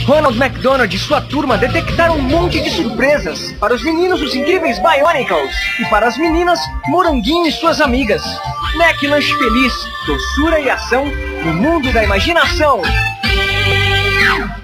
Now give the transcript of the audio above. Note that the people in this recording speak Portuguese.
Ronald McDonald e sua turma detectaram um monte de surpresas. Para os meninos, os incríveis Bionicles. E para as meninas, Moranguinho e suas amigas. Mac Lanche Feliz, doçura e ação no mundo da imaginação.